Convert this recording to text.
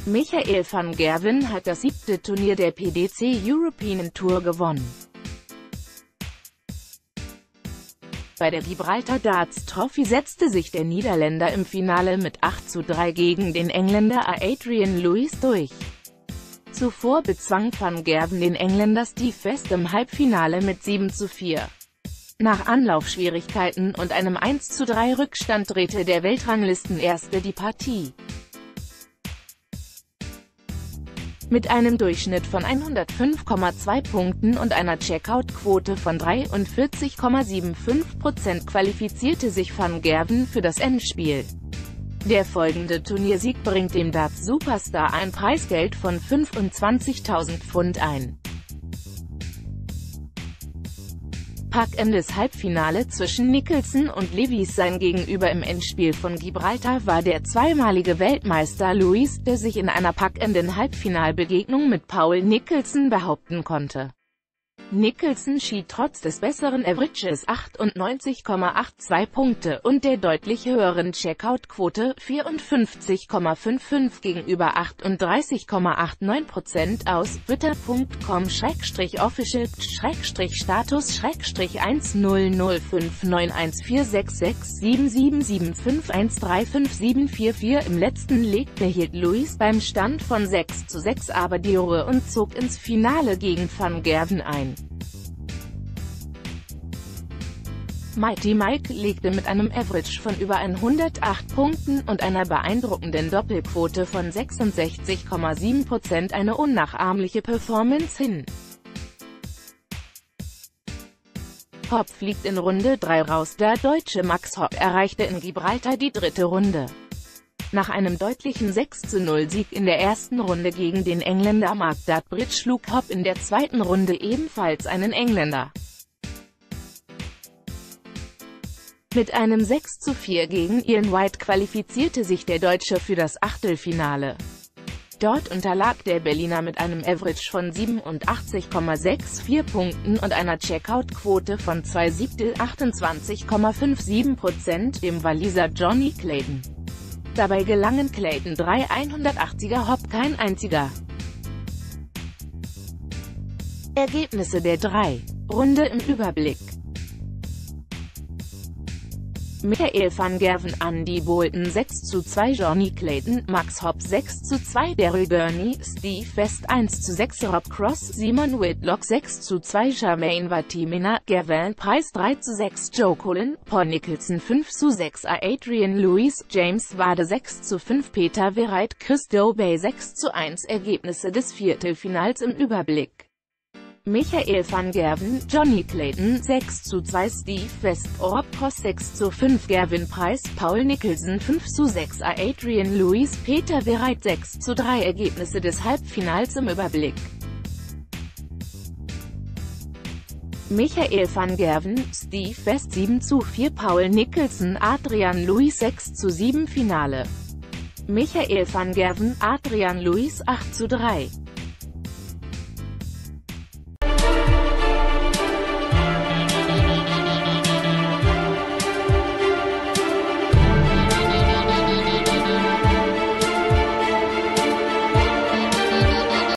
Michael van Gerwen hat das 7. Turnier der PDC European Tour gewonnen. Bei der Gibraltar Darts Trophy setzte sich der Niederländer im Finale mit 8:3 gegen den Engländer Adrian Lewis durch. Zuvor bezwang van Gerwen den Engländer Steve West im Halbfinale mit 7:4. Nach Anlaufschwierigkeiten und einem 1:3 Rückstand drehte der Weltranglistenerste die Partie. Mit einem Durchschnitt von 105,2 Punkten und einer Checkout-Quote von 43,75% qualifizierte sich van Gerwen für das Endspiel. Der folgende Turniersieg bringt dem Darts-Superstar ein Preisgeld von £25.000 ein. Packendes Halbfinale zwischen Nicholson und Lewis. Sein Gegenüber im Endspiel von Gibraltar war der zweimalige Weltmeister Lewis, der sich in einer packenden Halbfinalbegegnung mit Paul Nicholson behaupten konnte. Nicholson schied trotz des besseren Averages 98,82 Punkte und der deutlich höheren Checkout-Quote 54,55 gegenüber 38,89% aus. Twitter.com/official/status/1005914667775135744. Im letzten Leg behielt Lewis beim Stand von 6:6 aber die Ruhe und zog ins Finale gegen van Gerwen ein. Mighty Mike legte mit einem Average von über 108 Punkten und einer beeindruckenden Doppelquote von 66,7% eine unnachahmliche Performance hin. Hopp fliegt in Runde 3 raus. Der Deutsche Max Hopp erreichte in Gibraltar die 3. Runde. Nach einem deutlichen 6:0 Sieg in der ersten Runde gegen den Engländer Mark Durbridge schlug Hopp in der 2. Runde ebenfalls einen Engländer. Mit einem 6:4 gegen Ian White qualifizierte sich der Deutsche für das Achtelfinale. Dort unterlag der Berliner mit einem Average von 87,64 Punkten und einer Checkout-Quote von 28,57% dem Waliser Johnny Clayton. Dabei gelangen Clayton 3 180er, Hopp kein einziger. Ergebnisse der 3. Runde im Überblick. Michael van Gerwen, Andy Boulton 6:2, Johnny Clayton, Max Hopp 6:2, Daryl Gurney, Steve West 1:6, Rob Cross, Simon Whitlock 6:2, Jermaine Vatimena, Gervin Price 3:6, Joe Cullen, Paul Nicholson 5:6, Adrian Lewis, James Wade 6:5, Peter Vereit, Chris Dobey 6:1. Ergebnisse des Viertelfinals im Überblick. Michael van Gerwen, Johnny Clayton 6:2, Steve West, Rob Cross 6:5, Gervin Price, Paul Nicholson 5:6, Adrian Lewis, Peter Vereit 6:3. Ergebnisse des Halbfinals im Überblick. Michael van Gerwen, Steve West 7:4, Paul Nicholson, Adrian Lewis 6:7. Finale. Michael van Gerwen, Adrian Lewis 8:3.